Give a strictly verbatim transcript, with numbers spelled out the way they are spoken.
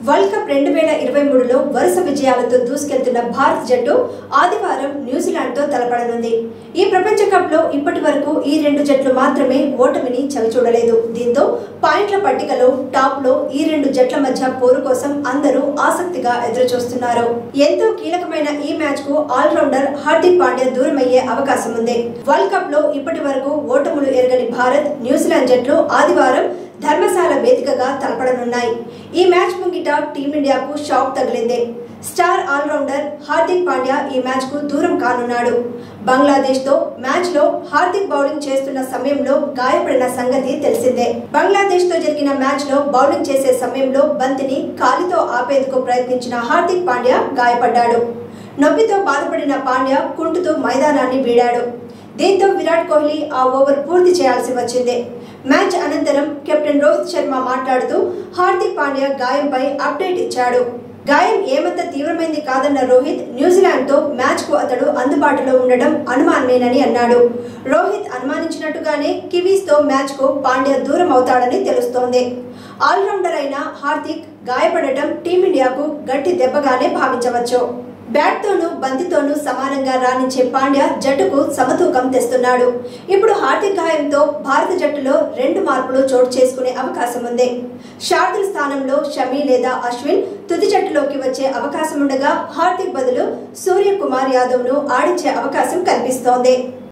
World cup రెండు వేల ఇరవై మూడులో వరుస విజయాలతో దూసుకెళ్తున్న భారత జట్టు ఆదివారం న్యూజిలాండ్తో తలపడనుంది. ఈ ప్రపంచ కప్లో ఇప్పటి వరకు ఈ రెండు జట్లు మాత్రమే ఓటమిని చవిచూడలేదు. దీంతో పాయింట్ల పట్టికలో టాప్లో ఈ రెండు జట్ల మధ్య పోరు కోసం అందరూ ఆసక్తిగా ఎదురుచూస్తున్నారు. ఎంతో కీలకమైన ఈ మ్యాచ్ కు ఆల్రౌండర్ హార్దిక్ పాండ్యా దూరమయ్యే అవకాశం ఉంది. వరల్డ్ కప్ లో ఇప్పటి వరకు ఓటములు ఎరగని భారత్, న్యూజిలాండ్ జట్లు ఆదివారం ధర్మశాల వేదికగా తలపడనున్నాయి. ఈ మ్యాచ్ ముంగిట టీమిండియాకు షాక్ తగిలింది. స్టార్ ఆల్రౌండర్ హార్దిక్ పాండ్యా ఈ మ్యాచ్ కు దూరం కానున్నాడు. బంగ్లాదేశ్ తో మ్యాచ్ లో హార్దిక్ బౌలింగ్ చేస్తున్న సమయంలో గాయపడిన సంగతి తెలిసిందే. బంగ్లాదేశ్ తో జరిగిన మ్యాచ్ లో బౌలింగ్ చేసే సమయంలో బంతిని కాలితో ఆపేందుకు ప్రయత్నించిన హార్దిక్ పాండ్యా గాయపడ్డాడు. నొప్పితో బాధపడిన పాండ్యా కుంటుతూ మైదానాన్ని వీడాడు. దీంతో విరాట్ కోహ్లీ ఆ ఓవర్ పూర్తి చేయాల్సి వచ్చింది. మ్యాచ్ అనంతరం కెప్టెన్ రోహిత్ శర్మ మాట్లాడుతూ హార్దిక్ పాండ్యా గాయంపై అప్డేట్ ఇచ్చాడు. గాయం ఏమంత తీవ్రమైంది కాదన్న రోహిత్, న్యూజిలాండ్ తో మ్యాచ్ కు అతడు అందుబాటులో ఉండడం అనుమానమేనని అన్నాడు. రోహిత్ అనుమానించినట్టుగానే కివీస్ తో మ్యాచ్ కు పాండ్యా దూరం అవుతాడని తెలుస్తోంది. ఆల్రౌండర్ అయిన హార్దిక్ గాయపడటం టీమిండియాకు గట్టి దెబ్బగానే భావించవచ్చు. బ్యాట్ తోనూ బంతితోనూ సమానంగా రాణించే పాండ్యా జట్టుకు సమతూకం తెస్తున్నాడు. ఇప్పుడు హార్దిక్ గాయంతో భారత జట్టులో రెండు మార్పులు చోటు చేసుకునే అవకాశం ఉంది. శార్దుల్ స్థానంలో షమి లేదా అశ్విన్ తుది జట్టులోకి వచ్చే అవకాశం ఉండగా హార్దిక్ బదులు సూర్యకుమార్ యాదవ్ ను ఆడించే అవకాశం కనిపిస్తోంది.